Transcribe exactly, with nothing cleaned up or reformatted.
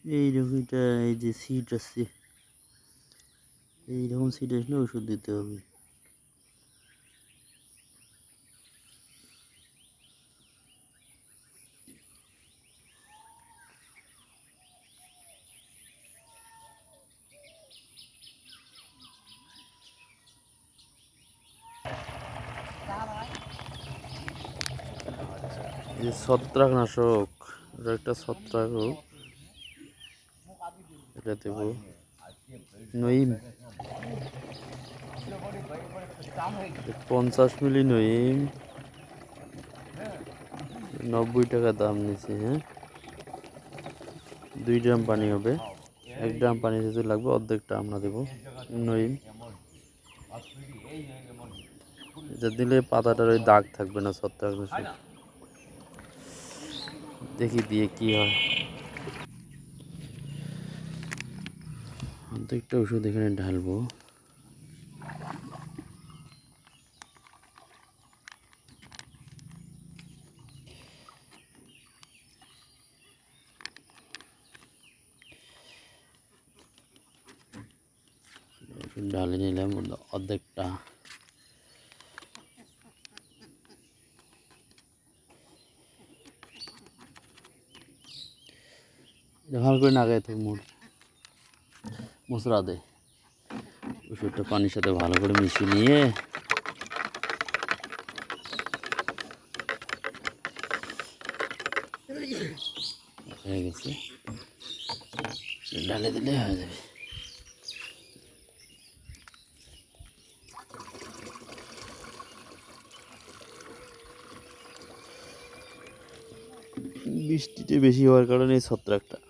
এইরকমটা এই যে সিট আছে, এইরকম সিট আসলে ওষুধ দিতে হবে। এই যে ছত্রাকনাশক, এটা একটা ছত্রাক, এটা দেব নইম পঞ্চাশ মিলি নইম, নব্বই টাকা দাম নিচ্ছে। হ্যাঁ, দুই ড্রাম পানি হবে, এক ড্রাম পানি যেহেতু লাগবে অর্ধেকটা আমরা দেবো নইম। এটা দিলে পাতাটার ওই দাগ থাকবে না ছত্রাকনাশক। দেখি দিয়ে কি হয়। অর্ধেকটা ওষুধ এখানে ঢালবো। ঢালে নিলাম অর্ধেকটা। ভালো করে নাগায় তো মুড় মশলা দে, ওষুধটা পানির সাথে ভালো করে মিশিয়ে নিয়ে হয়ে গেছে, ঢালে দিলে হয়ে যাবে। বৃষ্টিতে বেশি হওয়ার কারণে এই ছত্রাকটা